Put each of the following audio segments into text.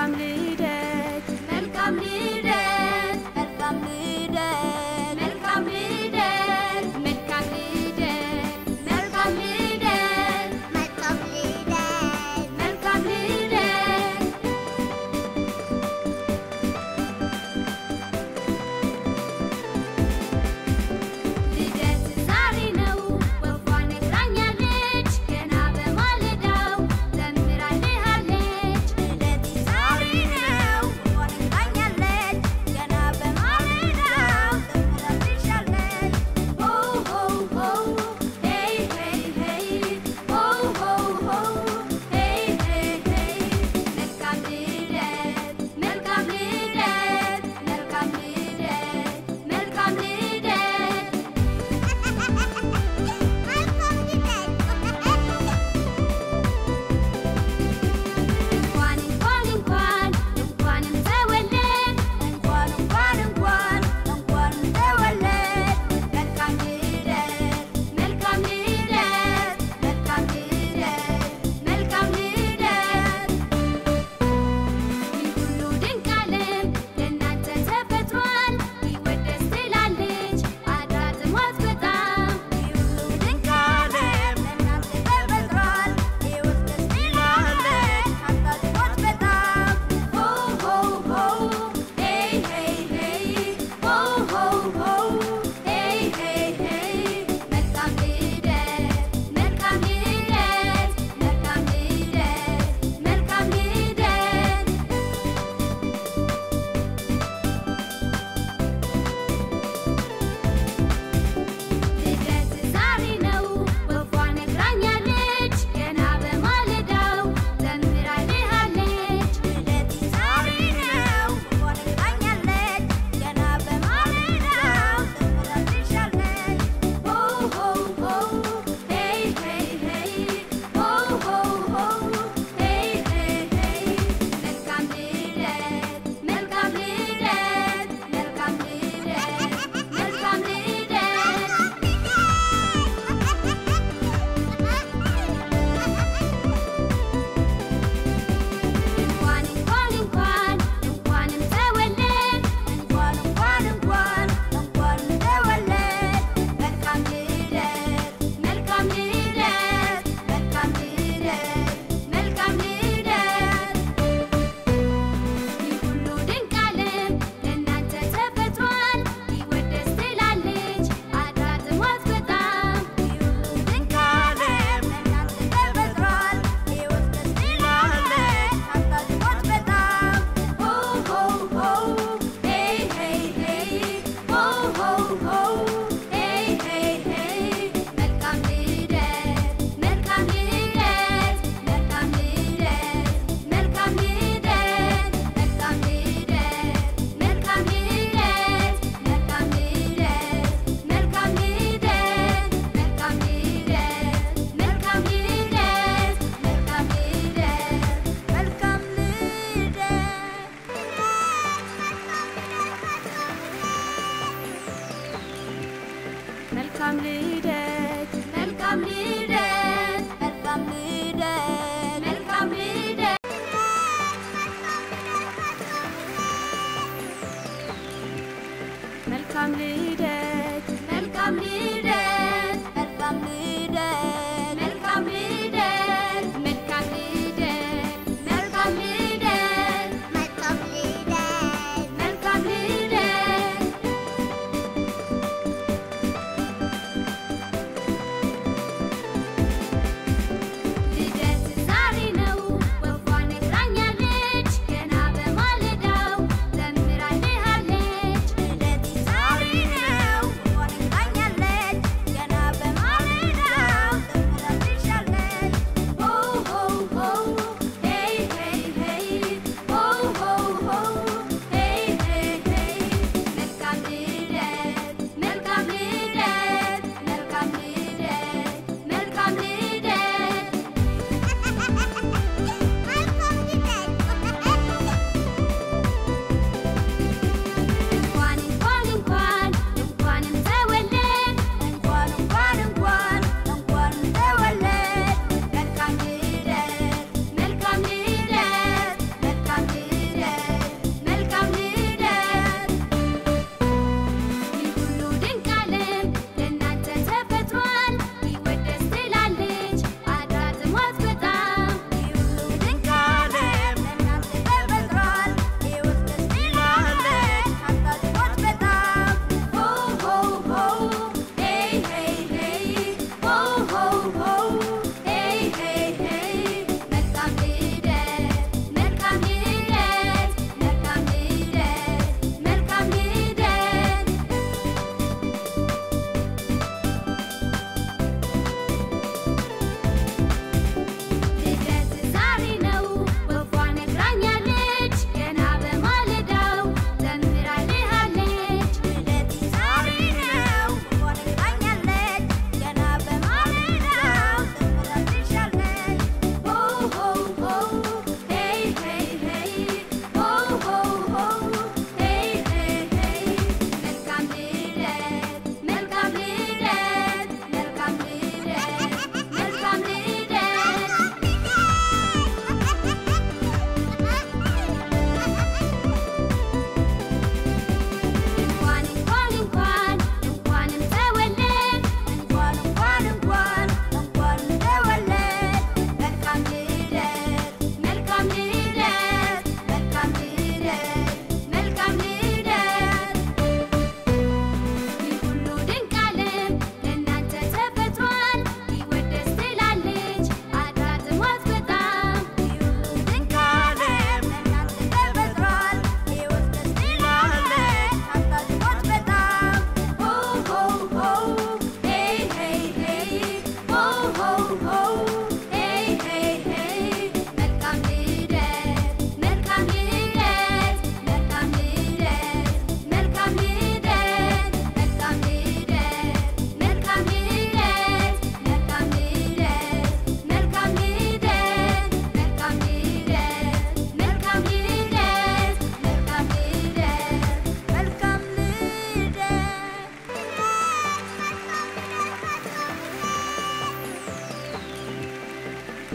Sorry now.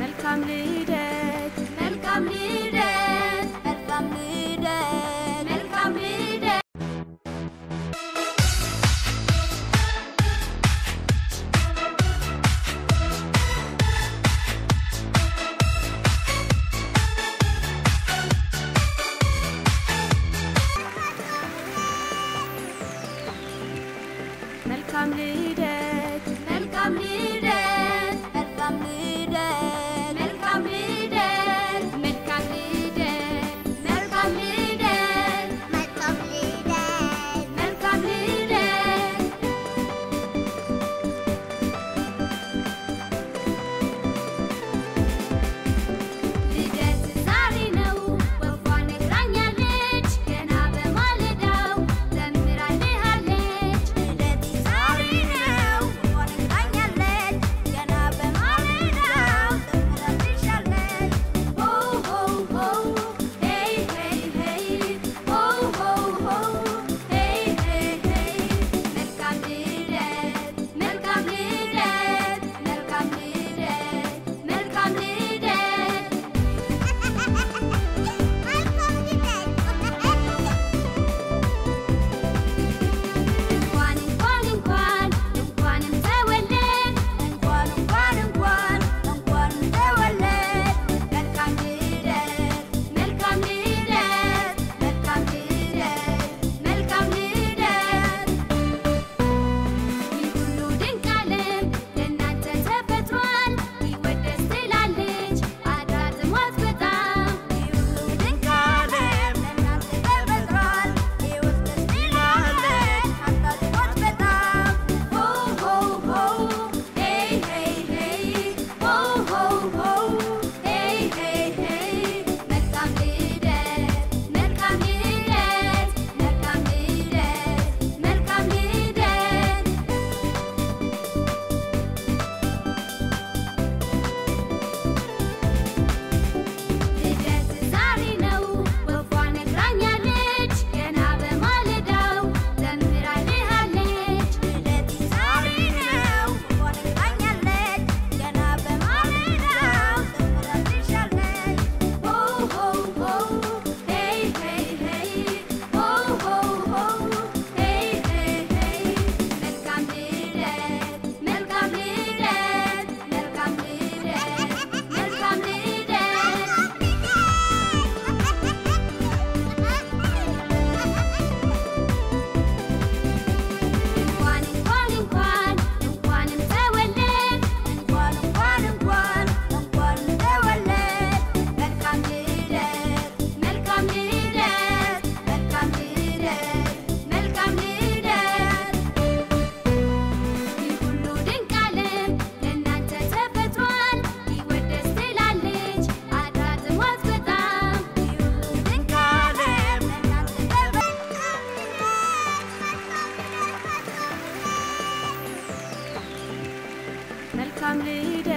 መልካም ልደት መልካም ልደት መልካም ልደት መልካም ልደት መልካም ልደት መልካም ልደት መልካም ልደት መልካም ልደት መልካም ልደት መልካም ልደት መልካም ልደት መልካም ልደት ልደት ዛሬ ነው ወፏ ነግራኛለች ገና በማለዳው ዘምራልሃለች ልደት ዛሬ ነው ወፏ ነግራኛለች ገና በማለዳው ዘምራልሻለች ሆ ሆ ሆ ሄይ ሄይ ሄይ ሆ ሆ ሆ ሄይ ሄይ ሄይ መልካም ልደት መልካም ልደት መልካም ልደት መልካም ልደት እንኳንም ተወለድ እንኳንም ተወለድ መልካም ልደት መልካም ልደት መልካም ልደት መልካም ልደት ይህ ሁሉ ድንቅ ዓለም ለእናንተ ተፈጥሯል ይወደስ ትላለች አድራ ጥሟት በጣም ይህ ሁሉ ድንቅ ዓለም ለእናንተ ተፈጥሯል ይወደስ ትላለች አድራ ጥሟት በጣም ሆ ሆ ሆ ሄይ ሄይ ሄይ ሆ ሆ ሆ ሄይ ሄይ ሄይ መልካም ልደት መልካም ልደት መልካም ልደት መልካም ልደት ልደት ዛሬ ነው ወፏ ነግራኛለች ገና በማለዳው ዘምራልሃለች ልደት ዛሬ ነው ወፏ ነግራኛለች ገና በማለዳው ዘምራልሻለች ሆ ሆ ሆ ሄይ ሄይ ሄይ ሆ ሆ ሆ ሄይ ሄይ ሄይ መልካም ልደት መልካም ልደት መልካም ልደት መልካም ልደት እንኳንም ተወለድ እንኳንም ተወለድ መልካም ልደት መልካም ልደት መልካም ልደት መልካም ልደት ይህ ሁሉ ድንቅ ዓለም ለእናንተ ተፈጥሯል ይወደስ ትላለች አድራ ጥሟት በጣም ይህ ሁሉ ድንቅ ዓለም ለእናንተ መልካም ልደት